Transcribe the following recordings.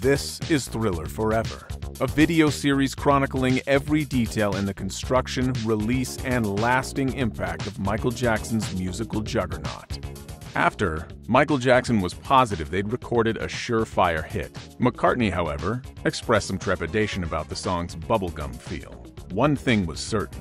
This is Thriller Forever, a video series chronicling every detail in the construction, release, and lasting impact of Michael Jackson's musical juggernaut. After, Michael Jackson was positive they'd recorded a surefire hit. McCartney, however, expressed some trepidation about the song's bubblegum feel. One thing was certain.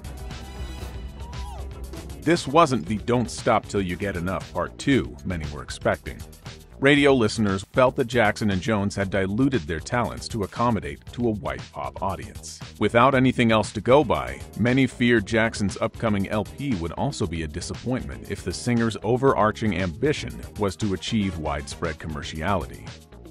This wasn't the Don't Stop Till You Get Enough Part 2 many were expecting. Radio listeners felt that Jackson and Jones had diluted their talents to accommodate to a white pop audience. Without anything else to go by, many feared Jackson's upcoming LP would also be a disappointment if the singer's overarching ambition was to achieve widespread commerciality.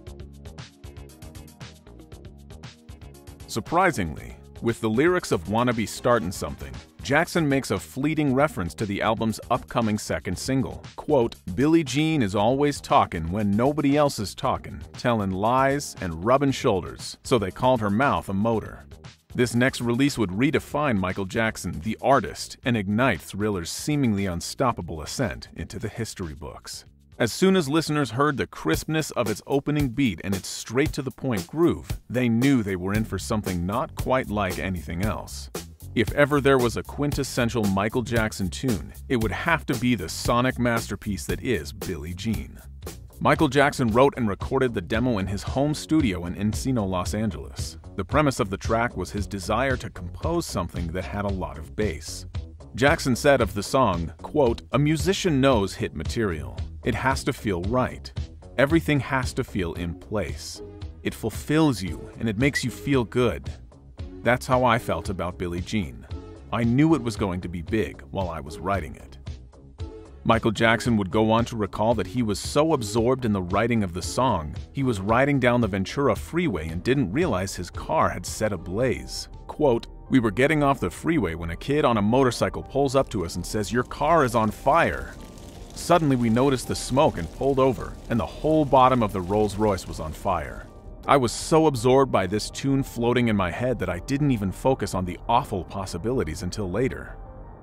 Surprisingly, with the lyrics of "Wanna Be Startin' Something," Jackson makes a fleeting reference to the album's upcoming second single. Quote, "Billie Jean is always talkin' when nobody else is talkin', tellin' lies and rubbin' shoulders, so they called her mouth a motor." This next release would redefine Michael Jackson, the artist, and ignite Thriller's seemingly unstoppable ascent into the history books. As soon as listeners heard the crispness of its opening beat and its straight-to-the-point groove, they knew they were in for something not quite like anything else. If ever there was a quintessential Michael Jackson tune, it would have to be the sonic masterpiece that is Billie Jean. Michael Jackson wrote and recorded the demo in his home studio in Encino, Los Angeles. The premise of the track was his desire to compose something that had a lot of bass. Jackson said of the song, quote, "A musician knows hit material. It has to feel right. Everything has to feel in place. It fulfills you and it makes you feel good." That's how I felt about Billie Jean. I knew it was going to be big while I was writing it. Michael Jackson would go on to recall that he was so absorbed in the writing of the song, he was riding down the Ventura freeway and didn't realize his car had set ablaze. Quote, "We were getting off the freeway when a kid on a motorcycle pulls up to us and says, 'Your car is on fire.' Suddenly we noticed the smoke and pulled over, and the whole bottom of the Rolls Royce was on fire. I was so absorbed by this tune floating in my head that I didn't even focus on the awful possibilities until later."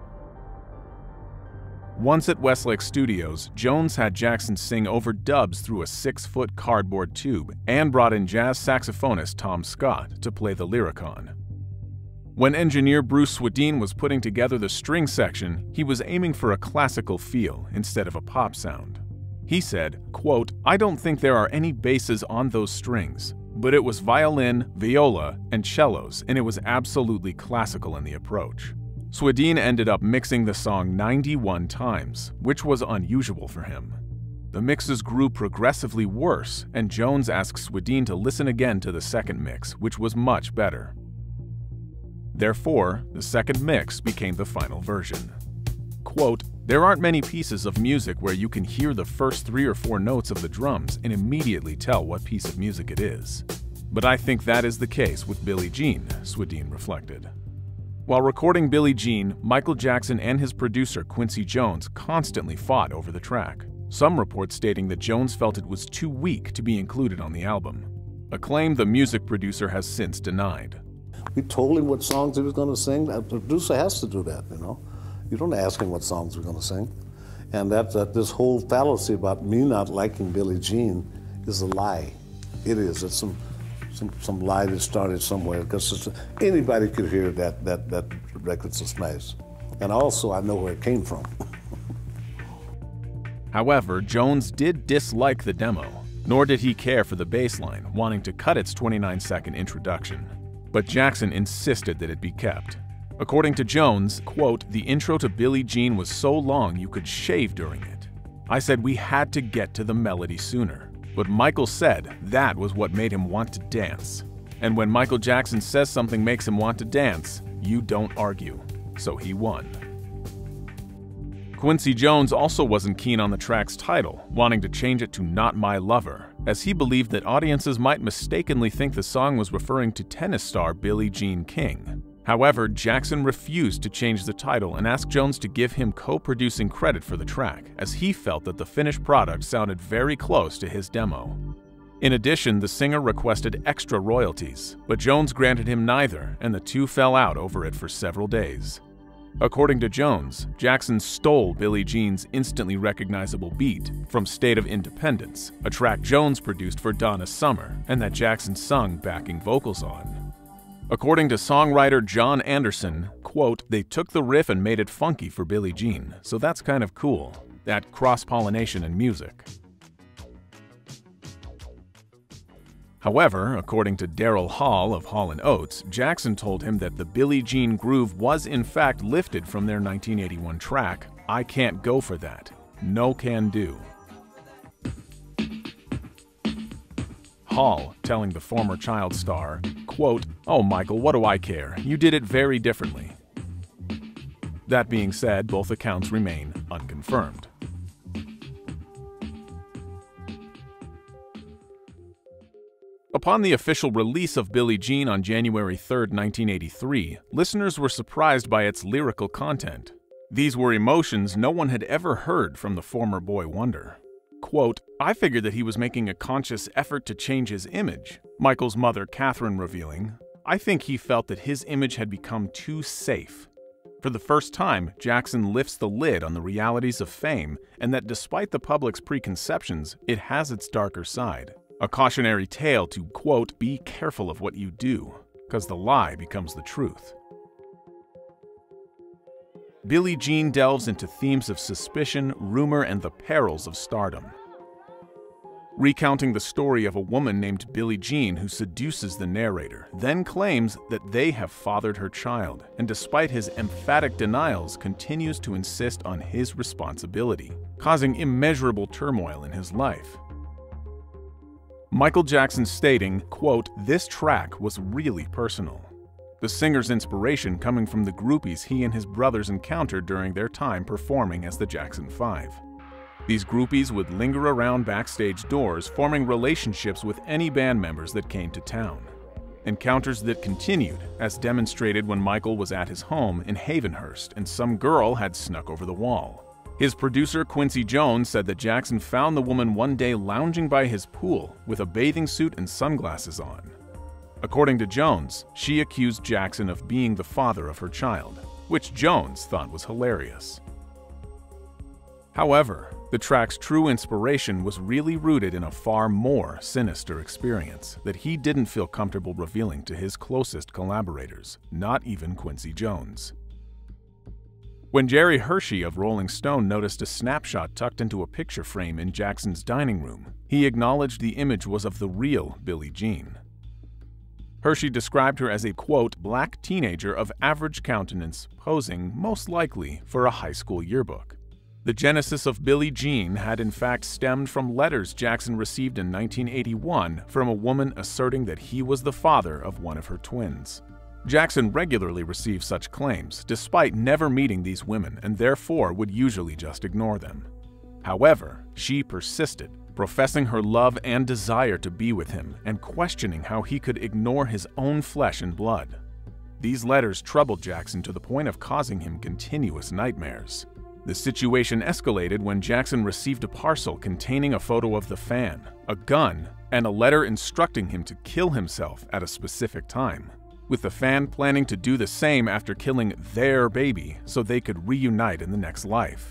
Once at Westlake Studios, Jones had Jackson sing over dubs through a 6-foot cardboard tube and brought in jazz saxophonist Tom Scott to play the Lyricon. When engineer Bruce Swedien was putting together the string section, he was aiming for a classical feel instead of a pop sound. He said, quote, "I don't think there are any basses on those strings, but it was violin, viola, and cellos, and it was absolutely classical in the approach." Swedien ended up mixing the song 91 times, which was unusual for him. The mixes grew progressively worse, and Jones asked Swedien to listen again to the second mix, which was much better. Therefore, the second mix became the final version. Quote, "There aren't many pieces of music where you can hear the first 3 or 4 notes of the drums and immediately tell what piece of music it is. But I think that is the case with Billie Jean," Swedien reflected. While recording Billie Jean, Michael Jackson and his producer Quincy Jones constantly fought over the track. Some reports stating that Jones felt it was too weak to be included on the album, a claim the music producer has since denied. We told him what songs he was going to sing. The producer has to do that, you know. You don't ask him what songs we're going to sing. And that this whole fallacy about me not liking Billie Jean is a lie. It is. It's some lie that started somewhere, because anybody could hear that record's just nice. And also, I know where it came from. However, Jones did dislike the demo, nor did he care for the bass line, wanting to cut its 29-second introduction. But Jackson insisted that it be kept. According to Jones, quote, "The intro to Billie Jean was so long you could shave during it. I said we had to get to the melody sooner. But Michael said that was what made him want to dance. And when Michael Jackson says something makes him want to dance, you don't argue. So he won." Quincy Jones also wasn't keen on the track's title, wanting to change it to "Not My Lover," as he believed that audiences might mistakenly think the song was referring to tennis star Billie Jean King. However, Jackson refused to change the title and asked Jones to give him co-producing credit for the track, as he felt that the finished product sounded very close to his demo. In addition, the singer requested extra royalties, but Jones granted him neither, and the two fell out over it for several days. According to Jones, Jackson stole Billie Jean's instantly recognizable beat from State of Independence, a track Jones produced for Donna Summer and that Jackson sung backing vocals on. According to songwriter John Anderson, quote, "They took the riff and made it funky for Billie Jean, so that's kind of cool, that cross-pollination in music." However, according to Daryl Hall of Hall & Oates, Jackson told him that the Billie Jean groove was in fact lifted from their 1981 track, "I Can't Go For That, No Can Do." Hall telling the former child star, quote, "Oh Michael, what do I care? You did it very differently." That being said, both accounts remain unconfirmed. Upon the official release of Billie Jean on January 3, 1983, listeners were surprised by its lyrical content. These were emotions no one had ever heard from the former boy wonder. Quote, "I figured that he was making a conscious effort to change his image," Michael's mother Catherine revealing. "I think he felt that his image had become too safe." For the first time, Jackson lifts the lid on the realities of fame and that despite the public's preconceptions, it has its darker side. A cautionary tale to, quote, "Be careful of what you do, because the lie becomes the truth." Billie Jean delves into themes of suspicion, rumor, and the perils of stardom. Recounting the story of a woman named Billie Jean who seduces the narrator, then claims that they have fathered her child, and despite his emphatic denials, continues to insist on his responsibility, causing immeasurable turmoil in his life. Michael Jackson stating, quote, "This track was really personal." The singer's inspiration coming from the groupies he and his brothers encountered during their time performing as the Jackson 5. These groupies would linger around backstage doors, forming relationships with any band members that came to town. Encounters that continued, as demonstrated when Michael was at his home in Havenhurst and some girl had snuck over the wall. His producer Quincy Jones said that Jackson found the woman one day lounging by his pool with a bathing suit and sunglasses on. According to Jones, she accused Jackson of being the father of her child, which Jones thought was hilarious. However, the track's true inspiration was really rooted in a far more sinister experience that he didn't feel comfortable revealing to his closest collaborators, not even Quincy Jones. When Jerry Hershey of Rolling Stone noticed a snapshot tucked into a picture frame in Jackson's dining room, he acknowledged the image was of the real Billie Jean. Hershey described her as a, quote, "black teenager of average countenance, posing, most likely, for a high school yearbook." The genesis of Billie Jean had in fact stemmed from letters Jackson received in 1981 from a woman asserting that he was the father of one of her twins. Jackson regularly received such claims, despite never meeting these women, and therefore would usually just ignore them. However, she persisted, professing her love and desire to be with him, and questioning how he could ignore his own flesh and blood. These letters troubled Jackson to the point of causing him continuous nightmares. The situation escalated when Jackson received a parcel containing a photo of the fan, a gun, and a letter instructing him to kill himself at a specific time, with the fan planning to do the same after killing their baby so they could reunite in the next life.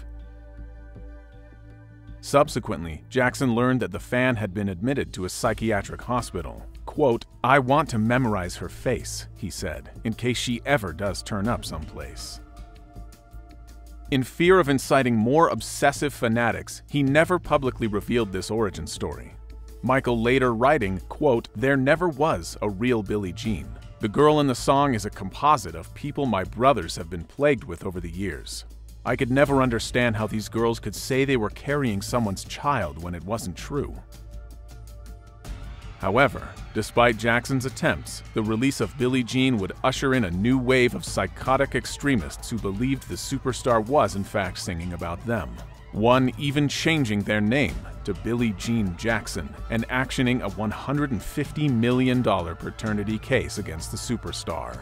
Subsequently, Jackson learned that the fan had been admitted to a psychiatric hospital. Quote, "I want to memorize her face," he said, "in case she ever does turn up someplace." In fear of inciting more obsessive fanatics, he never publicly revealed this origin story. Michael later writing, quote, "There never was a real Billie Jean. The girl in the song is a composite of people my brothers have been plagued with over the years. I could never understand how these girls could say they were carrying someone's child when it wasn't true." However, despite Jackson's attempts, the release of Billie Jean would usher in a new wave of psychotic extremists who believed the superstar was in fact singing about them. One even changing their name to Billie Jean Jackson and actioning a $150 million paternity case against the superstar.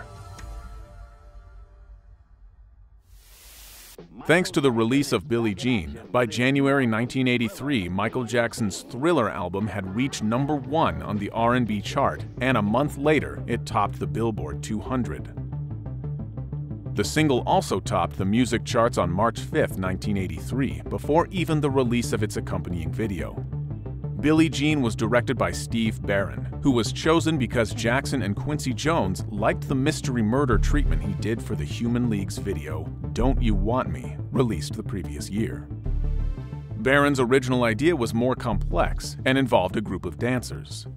Thanks to the release of Billie Jean, by January 1983, Michael Jackson's Thriller album had reached #1 on the R&B chart, and a month later, it topped the Billboard 200. The single also topped the music charts on March 5, 1983, before even the release of its accompanying video. Billie Jean was directed by Steve Barron, who was chosen because Jackson and Quincy Jones liked the mystery murder treatment he did for the Human League's video Don't You Want Me, released the previous year. Barron's original idea was more complex and involved a group of dancers.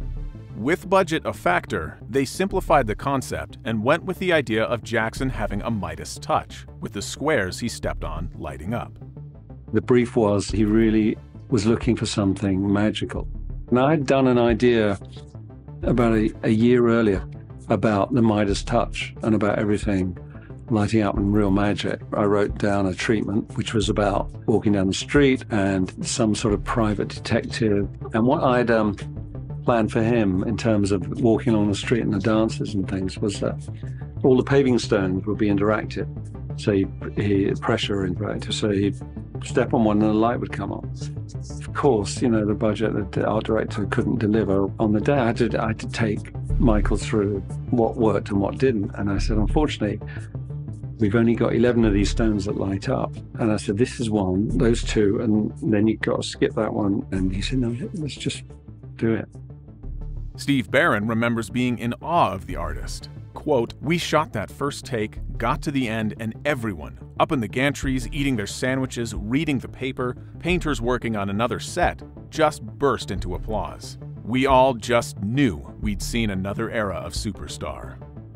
With budget a factor, they simplified the concept and went with the idea of Jackson having a Midas touch, with the squares he stepped on lighting up. The brief was he really was looking for something magical. And I'd done an idea about a year earlier about the Midas touch and about everything lighting up in real magic. I wrote down a treatment which was about walking down the street and some sort of private detective. And what I'd planned for him in terms of walking along the street and the dances and things was that all the paving stones would be interactive. So he pressure interactive. So he'd step on one and the light would come on. Of course, you know, the budget that the art director couldn't deliver on the day. I had to take Michael through what worked and what didn't. And I said, unfortunately, we've only got 11 of these stones that light up. And I said, this is one, those two, and then you've got to skip that one. And he said, no, let's just do it. Steve Barron remembers being in awe of the artist. Quote, "We shot that first take, got to the end, and everyone, up in the gantries eating their sandwiches, reading the paper, painters working on another set, just burst into applause. We all just knew we'd seen another era of superstar."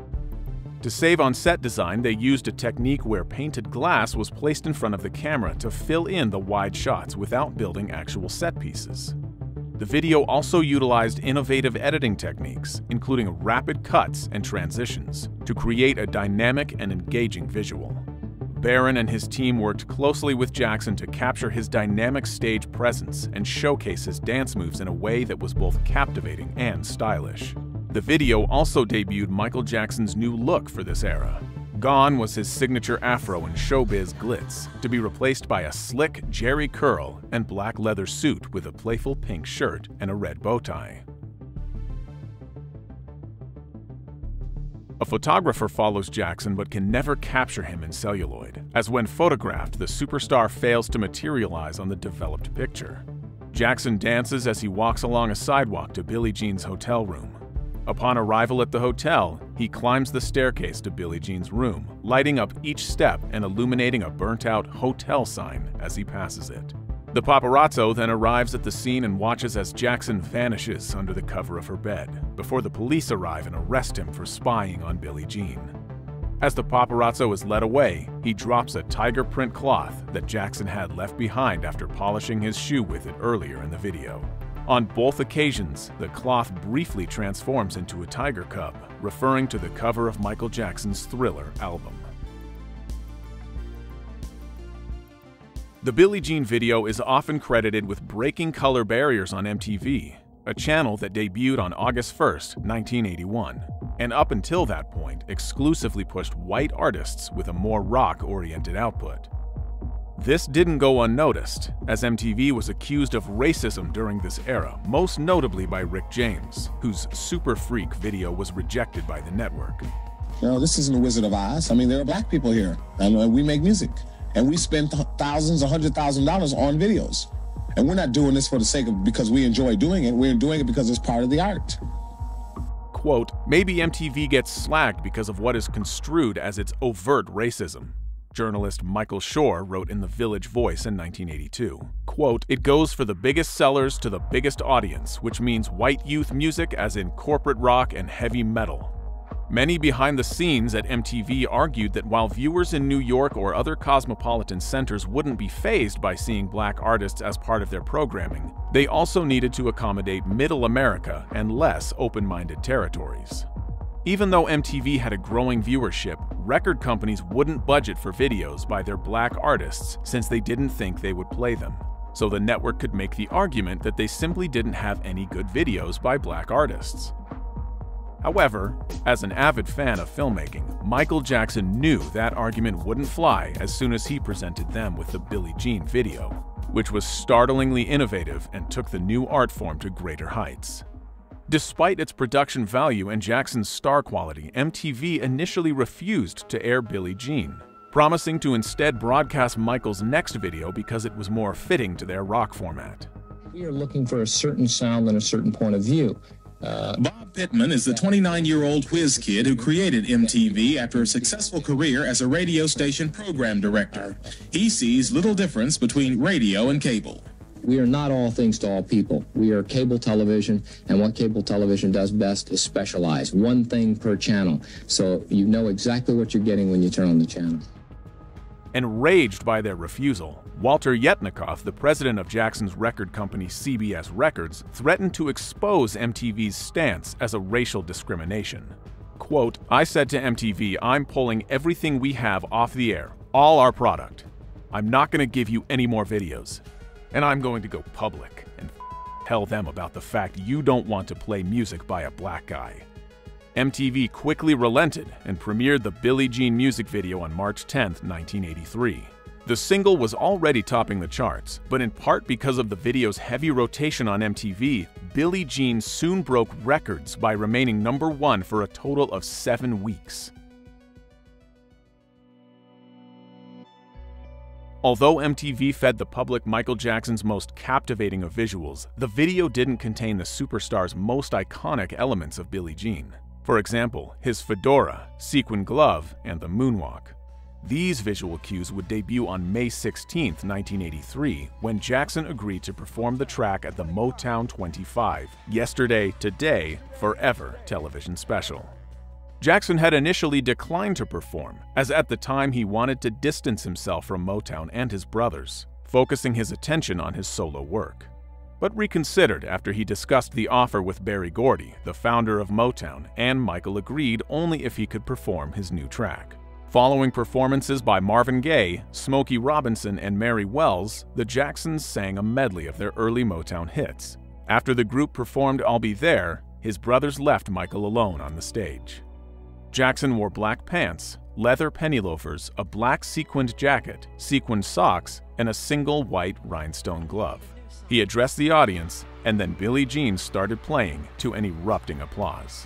To save on set design, they used a technique where painted glass was placed in front of the camera to fill in the wide shots without building actual set pieces. The video also utilized innovative editing techniques, including rapid cuts and transitions, to create a dynamic and engaging visual. Barron and his team worked closely with Jackson to capture his dynamic stage presence and showcase his dance moves in a way that was both captivating and stylish. The video also debuted Michael Jackson's new look for this era. Gone was his signature afro and showbiz glitz, to be replaced by a slick Jerry curl and black leather suit with a playful pink shirt and a red bow tie. A photographer follows Jackson but can never capture him in celluloid, as when photographed, the superstar fails to materialize on the developed picture. Jackson dances as he walks along a sidewalk to Billie Jean's hotel room. Upon arrival at the hotel, he climbs the staircase to Billie Jean's room, lighting up each step and illuminating a burnt-out hotel sign as he passes it. The paparazzo then arrives at the scene and watches as Jackson vanishes under the cover of her bed, before the police arrive and arrest him for spying on Billie Jean. As the paparazzo is led away, he drops a tiger print cloth that Jackson had left behind after polishing his shoe with it earlier in the video. On both occasions, the cloth briefly transforms into a tiger cub, referring to the cover of Michael Jackson's Thriller album. The Billie Jean video is often credited with breaking color barriers on MTV, a channel that debuted on August 1, 1981, and up until that point exclusively pushed white artists with a more rock-oriented output. This didn't go unnoticed, as MTV was accused of racism during this era, most notably by Rick James, whose Super Freak video was rejected by the network. You know, this isn't the Wizard of Oz. I mean, there are black people here, and we make music, and we spend thousands, $100,000 on videos. And we're not doing this for the sake of because we enjoy doing it. We're doing it because it's part of the art. Quote, "Maybe MTV gets slagged because of what is construed as its overt racism." Journalist Michael Shore wrote in The Village Voice in 1982, quote, "It goes for the biggest sellers to the biggest audience, which means white youth music as in corporate rock and heavy metal." Many behind the scenes at MTV argued that while viewers in New York or other cosmopolitan centers wouldn't be fazed by seeing black artists as part of their programming, they also needed to accommodate Middle America and less open-minded territories. Even though MTV had a growing viewership, record companies wouldn't budget for videos by their black artists since they didn't think they would play them. So the network could make the argument that they simply didn't have any good videos by black artists. However, as an avid fan of filmmaking, Michael Jackson knew that argument wouldn't fly as soon as he presented them with the Billie Jean video, which was startlingly innovative and took the new art form to greater heights. Despite its production value and Jackson's star quality, MTV initially refused to air Billie Jean, promising to instead broadcast Michael's next video because it was more fitting to their rock format. We are looking for a certain sound and a certain point of view. Bob Pittman is the 29-year-old whiz kid who created MTV after a successful career as a radio station program director. He sees little difference between radio and cable. We are not all things to all people. We are cable television, and what cable television does best is specialize. One thing per channel, so you know exactly what you're getting when you turn on the channel. Enraged by their refusal, Walter Yetnikoff, the president of Jackson's record company CBS Records, threatened to expose MTV's stance as a racial discrimination. Quote, "I said to MTV, I'm pulling everything we have off the air, all our product. I'm not going to give you any more videos. And I'm going to go public and tell them about the fact you don't want to play music by a black guy." MTV quickly relented and premiered the Billie Jean music video on March 10, 1983. The single was already topping the charts, but in part because of the video's heavy rotation on MTV, Billie Jean soon broke records by remaining #1 for a total of 7 weeks. Although MTV fed the public Michael Jackson's most captivating of visuals, the video didn't contain the superstar's most iconic elements of Billie Jean. For example, his fedora, sequin glove, and the moonwalk. These visual cues would debut on May 16, 1983, when Jackson agreed to perform the track at the Motown 25, Yesterday, Today, Forever television special. Jackson had initially declined to perform, as at the time he wanted to distance himself from Motown and his brothers, focusing his attention on his solo work, but reconsidered after he discussed the offer with Berry Gordy, the founder of Motown, and Michael agreed only if he could perform his new track. Following performances by Marvin Gaye, Smokey Robinson, and Mary Wells, the Jacksons sang a medley of their early Motown hits. After the group performed I'll Be There, his brothers left Michael alone on the stage. Jackson wore black pants, leather penny loafers, a black sequined jacket, sequined socks, and a single white rhinestone glove. He addressed the audience, and then Billie Jean started playing to an erupting applause.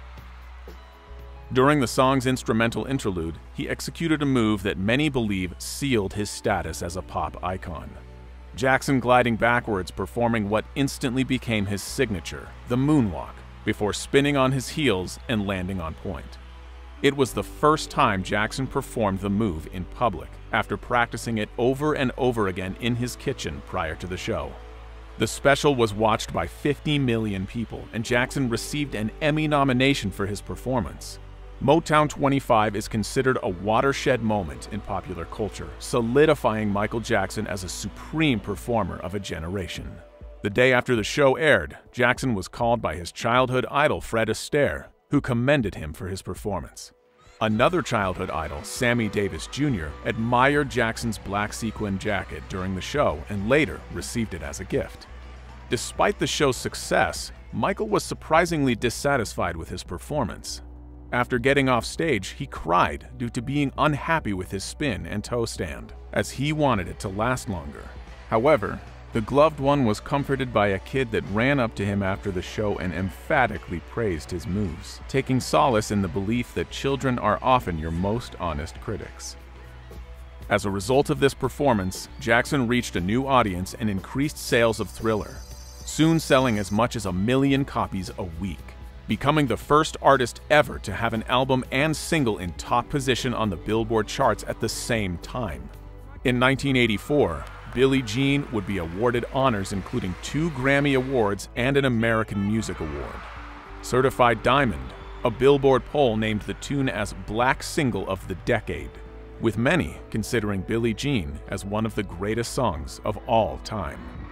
During the song's instrumental interlude, he executed a move that many believe sealed his status as a pop icon. Jackson gliding backwards, performing what instantly became his signature, the moonwalk, before spinning on his heels and landing on point. It was the first time Jackson performed the move in public, after practicing it over and over again in his kitchen prior to the show. The special was watched by 50 million people, and Jackson received an Emmy nomination for his performance. Motown 25 is considered a watershed moment in popular culture, solidifying Michael Jackson as a supreme performer of a generation. The day after the show aired, Jackson was called by his childhood idol Fred Astaire, who commended him for his performance. Another childhood idol, Sammy Davis Jr., admired Jackson's black sequin jacket during the show and later received it as a gift. Despite the show's success, Michael was surprisingly dissatisfied with his performance. After getting off stage, he cried due to being unhappy with his spin and toe stand, as he wanted it to last longer. However, the gloved one was comforted by a kid that ran up to him after the show and emphatically praised his moves, taking solace in the belief that children are often your most honest critics. As a result of this performance, Jackson reached a new audience and increased sales of Thriller, soon selling as much as 1 million copies a week, becoming the first artist ever to have an album and single in top position on the Billboard charts at the same time. In 1984, Billie Jean would be awarded honors including 2 Grammy Awards and an American Music Award. Certified Diamond, a Billboard poll named the tune as Black Single of the Decade, with many considering Billie Jean as one of the greatest songs of all time.